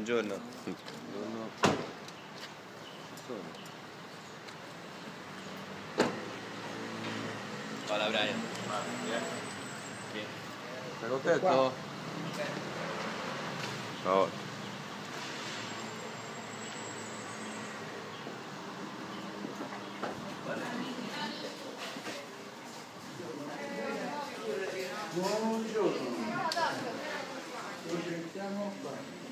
buongiorno. Buongiorno. Hola Brian. Bien. ¿Está contento? Ciao. Buongiorno. Lo sentiamo qua.